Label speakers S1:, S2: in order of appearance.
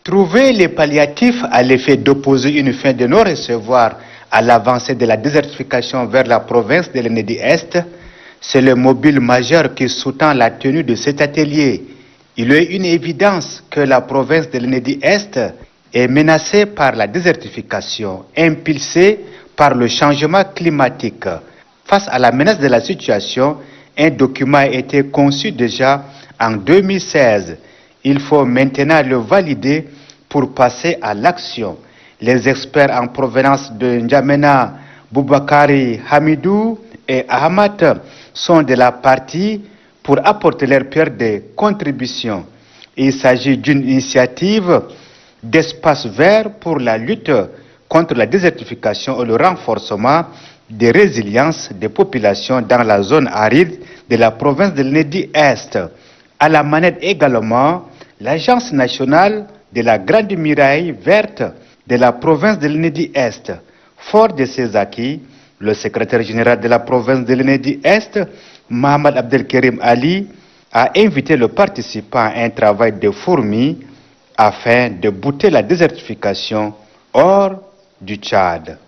S1: Trouver les palliatifs à l'effet d'opposer une fin de non-recevoir à l'avancée de la désertification vers la province de l'Enedi-Est, c'est le mobile majeur qui sous-tend la tenue de cet atelier. Il est une évidence que la province de l'Enedi-Est est menacée par la désertification impulsée par le changement climatique. Face à la menace de la situation, un document a été conçu déjà en 2016. Il faut maintenant le valider pour passer à l'action. Les experts en provenance de N'Djamena, Boubakari Hamidou et Ahmad sont de la partie pour apporter leur pierre de contribution. Il s'agit d'une initiative d'espace vert pour la lutte contre la désertification et le renforcement des résiliences des populations dans la zone aride de la province de l'Enedi-Est. À la manette également, l'Agence nationale de la Grande Muraille verte de la province de l'Enedi-Est. Fort de ses acquis, le secrétaire général de la province de l'Enedi-Est, Mohamed Abdelkerim Ali, a invité le participant à un travail de fourmi afin de bouter la désertification hors du Tchad.